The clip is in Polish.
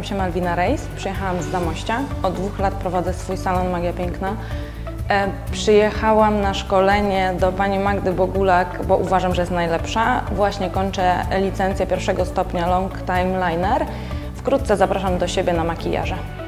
Nazywam się Malwina Rejs, przyjechałam z Zamościa. Od 2 lat prowadzę swój salon Magia Piękna. Przyjechałam na szkolenie do pani Magdy Bogulak, bo uważam, że jest najlepsza. Właśnie kończę licencję 1. stopnia Long Time Liner. Wkrótce zapraszam do siebie na makijaże.